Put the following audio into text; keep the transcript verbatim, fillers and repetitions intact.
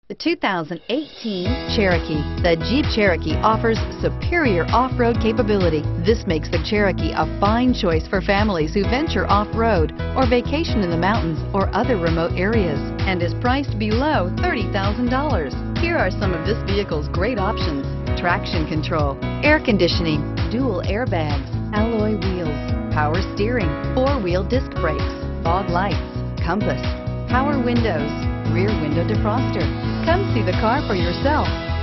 The two thousand eighteen Cherokee. The Jeep Cherokee offers superior off-road capability. This makes the Cherokee a fine choice for families who venture off-road or vacation in the mountains or other remote areas, and is priced below thirty thousand dollars. Here are some of this vehicle's great options: traction control, air conditioning, dual airbags, alloy wheels, power steering, four-wheel disc brakes, fog lights, compass, power windows, rear window defroster. Come see the car for yourself.